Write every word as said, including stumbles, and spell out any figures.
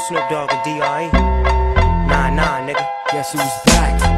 Snoop Dogg and D R E. Nah, nah, nigga. Guess who's back?